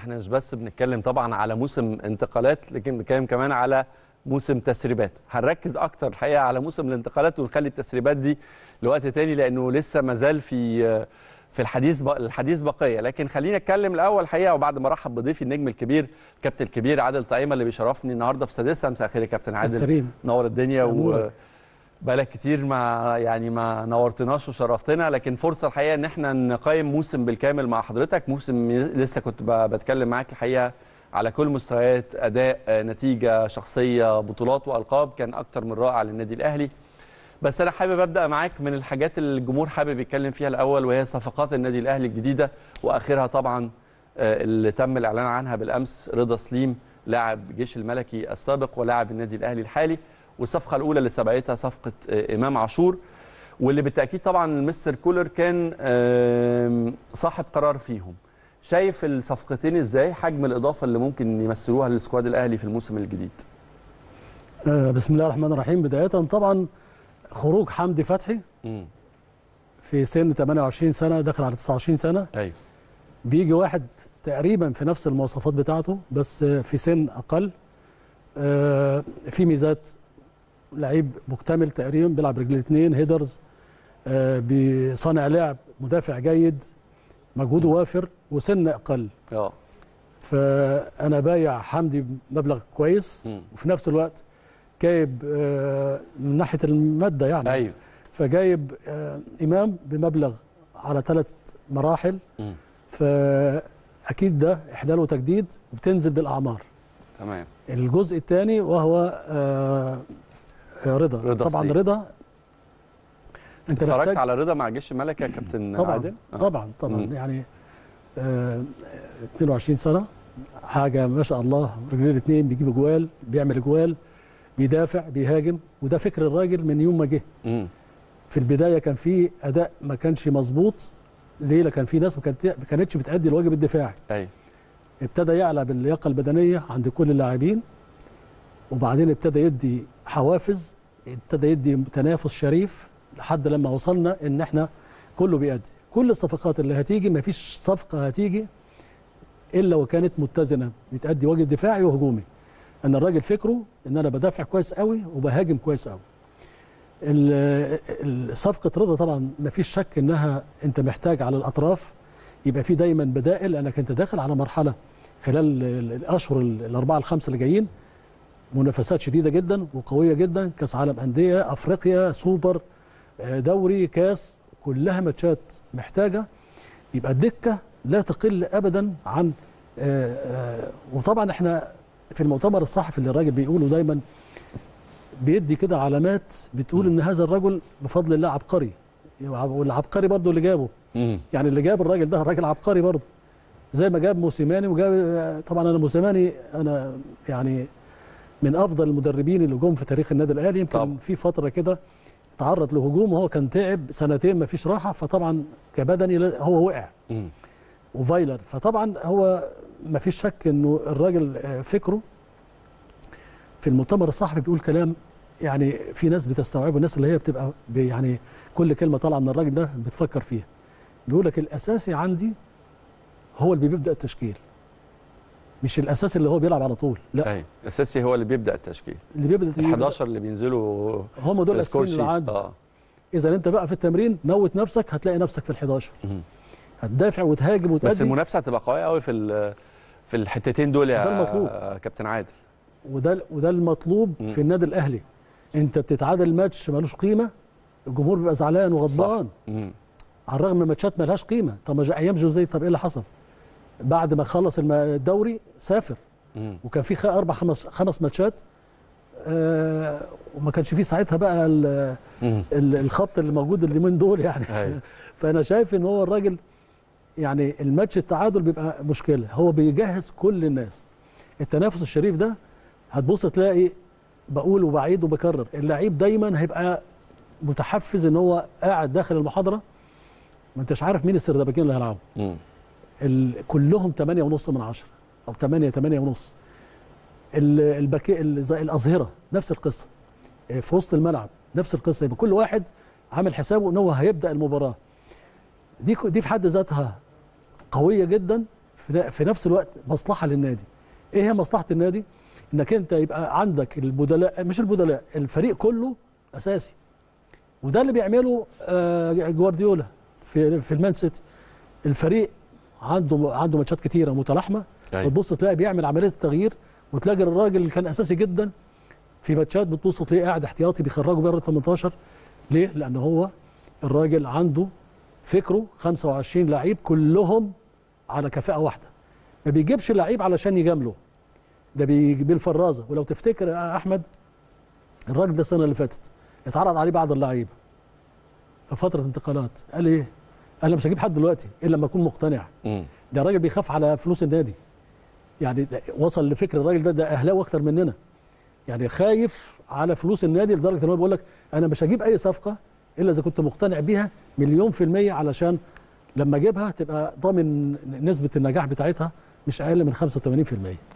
احنا مش بس بنتكلم طبعا على موسم انتقالات، لكن بنتكلم كمان على موسم تسريبات. هنركز اكتر الحقيقه على موسم الانتقالات ونخلي التسريبات دي لوقت تاني، لانه لسه مازال في الحديث بقيه. لكن خلينا نتكلم الاول الحقيقه، وبعد ما ارحب بضيفي النجم الكبير الكابتن الكبير عادل طعيمه اللي بيشرفني النهارده في سادسه. مساء الخير يا كابتن عادل، نور الدنيا بقالك كتير ما نورتناش وشرفتنا، لكن فرصه الحقيقه ان احنا نقيم موسم بالكامل مع حضرتك. موسم لسه كنت بتكلم معاك الحقيقه على كل مستويات، اداء، نتيجه، شخصيه، بطولات والقاب، كان اكتر من رائع للنادي الاهلي. بس انا حابب ابدا معاك من الحاجات اللي الجمهور حابب يتكلم فيها الاول، وهي صفقات النادي الاهلي الجديده، واخرها طبعا اللي تم الاعلان عنها بالامس، رضا سليم لاعب جيش الملكي السابق ولاعب النادي الاهلي الحالي. والصفقه الاولى اللي سبقتها صفقه امام عاشور، واللي بالتاكيد طبعا مستر كولر كان صاحب قرار فيهم. شايف الصفقتين ازاي؟ حجم الاضافه اللي ممكن يمثلوها للسكواد الاهلي في الموسم الجديد. بسم الله الرحمن الرحيم. بدايه طبعا خروج حمدي فتحي في سن 28 سنه داخل على 29 سنه. ايوه، بيجي واحد تقريبا في نفس المواصفات بتاعته بس في سن اقل، في ميزات لعيب مكتمل تقريبا، بيلعب رجل الاثنين، هيدرز، بصانع لعب، مدافع جيد، مجهوده وافر وسن اقل. فانا بايع حمدي بمبلغ كويس، وفي نفس الوقت جايب من ناحيه الماده يعني. ايوه، فجايب امام بمبلغ على 3 مراحل، فاكيد ده احلال وتجديد وبتنزل بالاعمار. تمام. الجزء الثاني وهو رضا طبعا سليم. رضا انت اتفرجت على رضا مع جيش الملكي يا كابتن عادل؟ طبعا يعني 22 سنه، حاجه ما شاء الله، رجلين الاثنين، بيجيب اجوال، بيعمل اجوال، بيدافع، بيهاجم، وده فكر الراجل من يوم ما جه. في البدايه كان في اداء ما كانش مظبوط، ليه؟ كان في ناس ما كانتش بتأدي الواجب الدفاعي. ايوه. ابتدى يعلى باللياقه البدنيه عند كل اللاعبين، وبعدين ابتدى يدي حوافز، ابتدى يدي تنافس شريف، لحد لما وصلنا ان احنا كله بيأدي. كل الصفقات اللي هتيجي، ما فيش صفقه هتيجي الا وكانت متزنه، بتأدي واجب دفاعي وهجومي. ان الراجل فكره ان انا بدافع كويس قوي وبهاجم كويس قوي. صفقه رضا طبعا ما فيش شك انها انت محتاج على الاطراف يبقى في دايما بدائل، لانك انت داخل على مرحله خلال الاشهر الاربعه الخمسه اللي جايين منافسات شديده جدا وقويه جدا، كاس عالم انديه، افريقيا، سوبر، دوري، كاس، كلها ماتشات محتاجه يبقى الدكه لا تقل ابدا عن وطبعا احنا في المؤتمر الصحفي اللي الراجل بيقوله دايما بيدي كده علامات بتقول ان هذا الرجل بفضل الله عبقري، والعبقري برضه اللي جابه. يعني اللي جاب الراجل ده راجل عبقري برضه، زي ما جاب موسيماني، وجاب طبعا انا موسيماني انا يعني من افضل المدربين اللي جم في تاريخ النادي الاهلي. يمكن في فتره كده تعرض لهجوم وهو كان تعب سنتين ما فيش راحه، فطبعا كبدني هو وقع. وفايلر، فطبعا هو ما فيش شك انه الراجل فكره في المؤتمر الصحفي بيقول كلام يعني في ناس بتستوعبه، الناس اللي هي بتبقى يعني كل كلمه طالعه من الراجل ده بتفكر فيها. بيقول لك الاساسي عندي هو اللي بيبدا التشكيل، مش الاساسي اللي هو بيلعب على طول، لا. ايوه، الاساسي هو اللي بيبدا التشكيل، اللي بيبدا ال11 اللي بينزلوا هم دول الاساسيين اللي عندي. اذا انت بقى في التمرين موت نفسك، هتلاقي نفسك في ال11 هتدافع وتهاجم وتأدي. بس المنافسه هتبقى قويه قوي في الحتتين دول يا كابتن عادل. وده المطلوب في النادي الاهلي. انت بتتعادل ماتش ملوش قيمه، الجمهور بيبقى زعلان وغضبان. على الرغم من ماتشات مالهاش قيمه. طب ايام جوزيه، طب ايه اللي حصل؟ بعد ما خلص الدوري سافر، وكان في 4-5 ماتشات، وما كانش فيه ساعتها بقى الخبط اللي موجود اليومين دول يعني. فانا شايف ان هو الراجل يعني الماتش التعادل بيبقى مشكله، هو بيجهز كل الناس. التنافس الشريف ده هتبص تلاقي، بقول وبعيد وبكرر، اللعيب دايما هيبقى متحفز ان هو قاعد داخل المحاضره ما انتش عارف مين السردباكين اللي هيلعبوا. كلهم 8.5 من 10 او 8.5. الاظهره نفس القصه، في وسط الملعب نفس القصه، يبقى كل واحد عامل حسابه ان هو هيبدا المباراه. دي في حد ذاتها قويه جدا في نفس الوقت مصلحه للنادي. ايه هي مصلحه النادي؟ انك انت يبقى عندك البدلاء، مش البدلاء، الفريق كله اساسي. وده اللي بيعمله جوارديولا في المان سيتي. الفريق عنده ماتشات كتيره متلاحمه، وتبص تلاقي بيعمل عمليه التغيير، وتلاقي الراجل اللي كان اساسي جدا في ماتشات بتبص تلاقيه قاعد احتياطي بيخرجه بره ال 18. ليه؟ لان هو الراجل عنده فكره 25 لعيب كلهم على كفاءه واحده. ما بيجيبش لعيب علشان يجامله، ده بيجيب الفرازه. ولو تفتكر يا احمد، الراجل ده السنه اللي فاتت اتعرض عليه بعض اللعيبه في فتره انتقالات، قال ايه؟ انا مش هجيب حد دلوقتي الا لما اكون مقتنع. ده راجل بيخاف على فلوس النادي، يعني وصل لفكر الراجل ده اهلاوي اكتر مننا، يعني خايف على فلوس النادي لدرجه ان هو بيقول لك انا مش هجيب اي صفقه الا اذا كنت مقتنع بيها 100%، علشان لما اجيبها تبقى ضامن نسبه النجاح بتاعتها مش اقل من 85%.